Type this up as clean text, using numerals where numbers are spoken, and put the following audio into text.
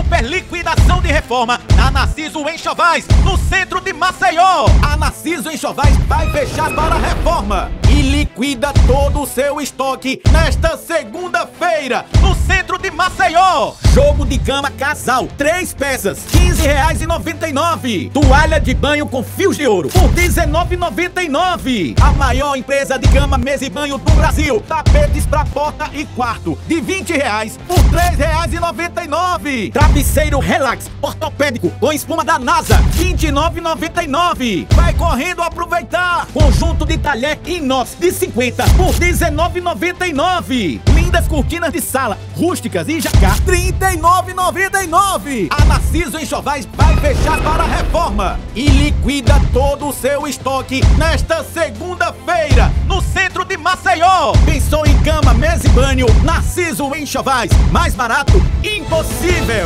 super liquidação de reforma na Narciso Enxovais, no centro de Maceió. A Narciso Enxovais vai fechar para a reforma e liquida todo o seu estoque nesta segunda-feira, no centro de Maceió. Jogo de cama casal, 3 peças, R$15,99. Toalha de banho com fios de ouro, por R$19,99. A maior empresa de cama, mesa e banho do Brasil. Tapetes para porta e quarto, de R$20 por R$3,99. Travesseiro relax ortopédico com espuma da NASA, R$29,99. Vai correndo aproveitar. Conjunto de talher inox de 50 por R$19,99. Lindas cortinas de sala rústicas e jacquard, R$39,99. A Narciso Enxovais vai fechar para a reforma e liquida todo o seu estoque nesta segunda-feira, no centro de Maceió. Pensou em cama, mesa e banho? Narciso Enxovais. Mais barato? Impossível!